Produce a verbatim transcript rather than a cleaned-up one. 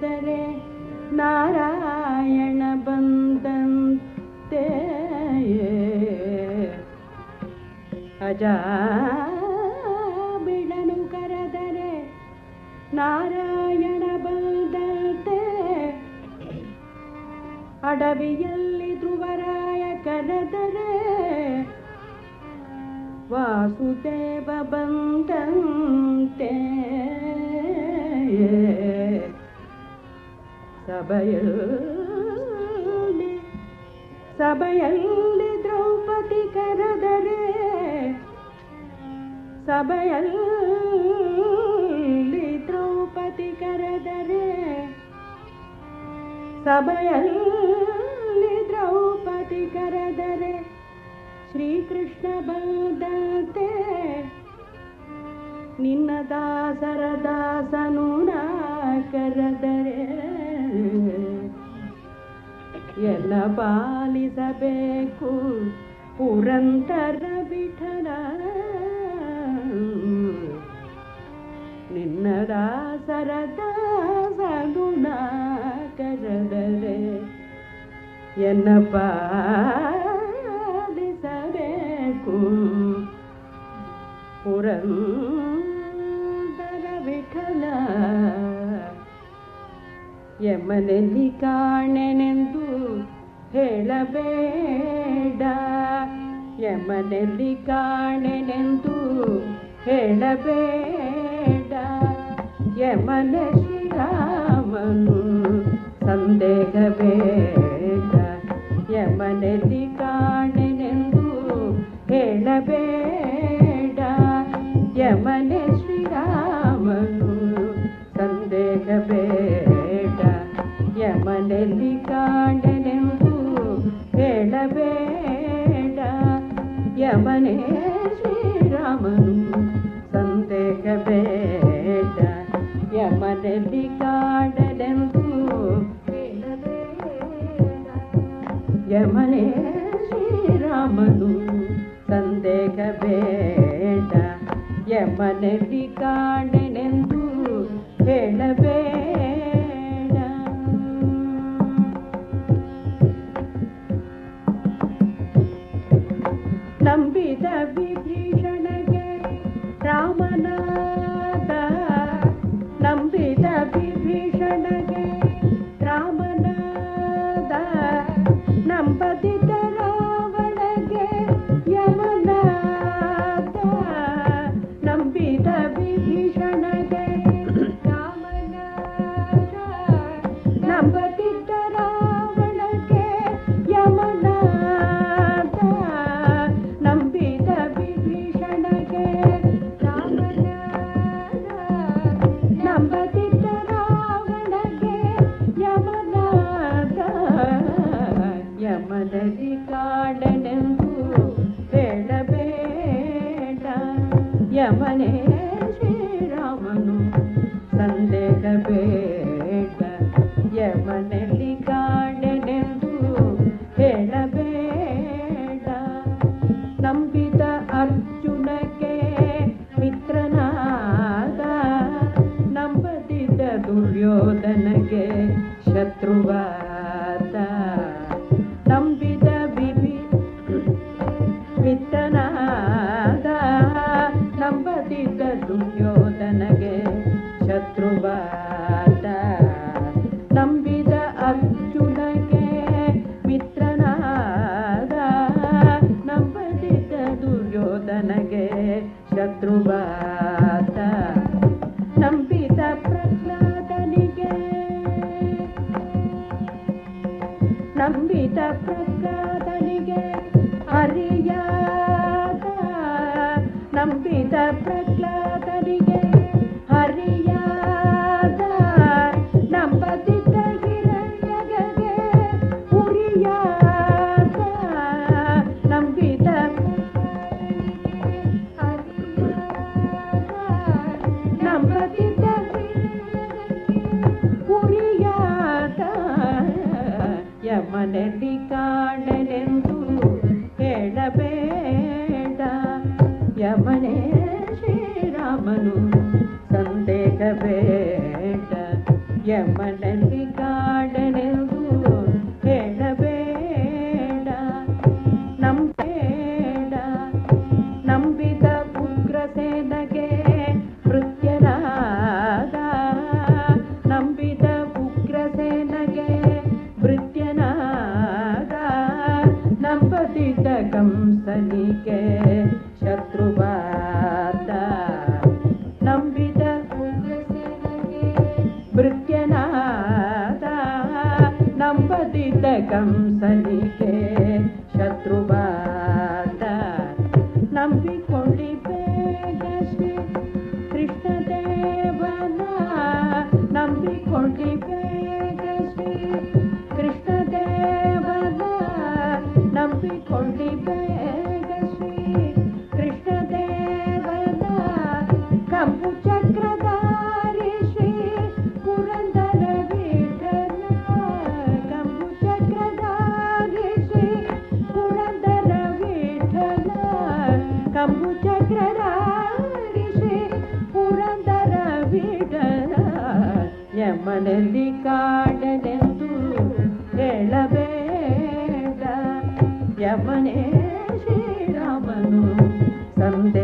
ಕರೆದರೆ ನಾರಾಯಣ ಬಂದಂತೆ ಅಜ ಬಿಡನು ಕರೆದರೆ ನಾರಾಯಣ ಬಂದಂತೆ ಅಡವಿಯಲ್ಲಿ ಧ್ರುವರಾಯ ಕರೆದರೆ ವಾಸುದೇವ ಬಂದಂತೆ ಸಭೆಯಲ್ಲಿ ಸಭೆಯಲ್ಲಿ ದ್ರೌಪದಿ ಕರೆದರೆ ಸಭೆಯಲ್ಲಿ ದ್ರೌಪದಿ ಕರೆದರೆ ಸಭೆಯಲ್ಲಿ ದ್ರೌಪದಿ ಕರೆದರೆ ಶ್ರೀಕೃಷ್ಣ ಬಂದಂತೆ ನಿನ್ನ ದಾಸರ ದಾಸನು ನಾ ಕರೆದರೆ ಎಲ್ಲ ಪಾಲಿಸಬೇಕು ಪುರಂದರ ವಿಠಲ ನಿನ್ನ ದಾಸರ ದಾಸನು ನಾ ಕರೆದರೆ ಎನ್ನ ಪಾಲಿಸಬೇಕು ಪುರಂದರ ವಿಠಲ ಯಮನಲ್ಲಿ ಕಾಣೆನೆಂದು ಹೇಳಬೇಡ ಯಮನಲ್ಲಿ ಕಾಣೆನೆಂದು ಹೇಳಬೇಡ ಯಮನ ಶ್ರೀರಾಮನು ಸಂದೇಹ ಬೇಡ ಯಮನಲ್ಲಿ ಕಾಣೆನೆಂದು ಹೇಳಬೇಡ ಯಮನ ಶ್ರೀರಾಮನು ಸಂದೇಹ ಬೇಡ ಯಮನಲ್ಲಿ ಕಾಣೆನೆಂದು ಹೇಳಬೇಡ ಯಮನೇ ಶ್ರೀರಾಮನು ಸಂದೇಹ ಬೇಡ ಯಮನಲ್ಲಿ ಕಾಣೆನೆಂದು ಹೇಳಬೇಡ ಯಮನೇ ಶ್ರೀರಾಮನು ಸಂದೇಹ ಬೇಡ ಯಮನಲ್ಲಿ ಕಾಣೆನೆಂದು ಹೇಳಬೇಡ ನಂಬಿದ ವಿಭೀಷಣಗೆ ರಾಮನಾದ ನಂಬಿದ ವಿಭೀಷಣಗೆ ರಾಮನಾದ ನಂಬದಿದ್ದ ರಾವಣಗೆ ಯಮನಾದ ನಂಬಿದ ವಿಭೀಷಣಗೆ ರಾಮನಾದ ನಂಬದಿದ್ದ ರಾವಣಗೆ ಯಮನಾದ ನಂಬಿದ ವಿಭೀಷಣಗೆ ರಾಮನಾದ ನಂಬದಿದ್ದ ರಾವಣಗೆ ಯಮನಾದ ಯಮನಲ್ಲಿ ಕಾಣೆನೆಂದು ಹೇಳಬೇಡ ಯಮನೇ ಶ್ರೀರಾಮನು ಸಂದೇಹ ಬೇಡ ಯಮನಲ್ಲಿ ಕಾಣೆನೆಂದು ಹೇಳಬೇಡ ನಂಬಿದ ಅರ್ಜುನಗೆ ಮಿತ್ರನಾದ ನಂಬದಿದ್ದ ದುರ್ಯೋಧನಗೆ ಶತ್ರುವಾದ ನಂಬಿದ ವಿಭಿ ಮಿತ್ರನಾದ ನಂಬದಿದ್ದ ದುರ್ಯೋಧನಗೆ ಶತ್ರುವಾದ ನಂಬಿದ ಅರ್ಜುನಗೆ ಮಿತ್ರನಾದ ನಂಬದಿದ್ದ ದುರ್ಯೋಧನಗೆ ಶತ್ರುವಾದ ನಂಬಿದ ಪ್ರಹ್ಲಾದನಿಗೆ ನಂಬಿದ ಪ್ರಹ್ಲಾದನಿಗೆ ಹರಿಯಾದ ನಂಬಿದ ಪ್ರಹ್ಲಾದನಿಗೆ ಹರಿಯಾದ ನಂಬದಿದ್ದ ಹಿರಣ್ಯಗೆ ಉರಿಯಾದ ನಂಬಿದ ನಂಬದಿದ್ದ ಉರಿಯಾದ ಯಮನಲ್ಲಿ ಕಾಣೆನೆಂದು ಹೇಳಬೇಡ ಯಮನೇ ಶ್ರೀರಾಮನು ಸಂದೇಹ ಬೇಡ ಯಮ ಯಮನಲ್ಲಿ ಕಾಡನೆಂದು ಹೇಳಬೇಡ, ನಂಬೇಡ. ನಂಬಿದ ಉಗ್ರಸೇನಗೆ ಭೃತ್ಯನಾದ, ನಂಬಿದ ಉಗ್ರಸೇನಗೆ ಭೃತ್ಯನಾದ. ನಂಬದಿದ್ದ ಕಂಸನಿಗೆ ಶತ್ರುವಾದ, ನಂಬಿದ ಉಗ್ರಸೇನಗೆ ಭೃತ್ಯನಾದ. ನಂಬದಿದ್ದ ಕಂಸನಿಗೆ ಶತ್ರುವಾದ. ನಂಬಿಕೊಳ್ಳಿ ಬೇಗ ಶ್ರೀ ಕೃಷ್ಣದೇವನ, ನಂಬಿಕೊಳ್ಳಿ ಬೇಗ ಶ್ರೀ ಕೃಷ್ಣದೇವನ, ನಂಬಿಕೊಳ್ಳಿ ಬೇಗ ಶ್ರೀ ಕೃಷ್ಣದೇವನ. ಕಂಬು ಚಕ್ರಧಾರಿ ಶ್ರೀ ಪುರಂದರ ವಿಠಲ, ಕಂಬು ಚಕ್ರಧಾರಿ ಶ್ರೀ ಪುರಂದರ ವಿಠಲ, ಕಂಬು ಚಕ್ರಧಾರಿ ಶ್ರೀ ಪುರಂದರ ವಿಠಲ. ಯಮನಲ್ಲಿ ಕಾಡನೆಂದು ಹೇಳಬೇಡ, ಯಮನೇ ಶ್ರೀರಾಮನು ಸಂದೇಶ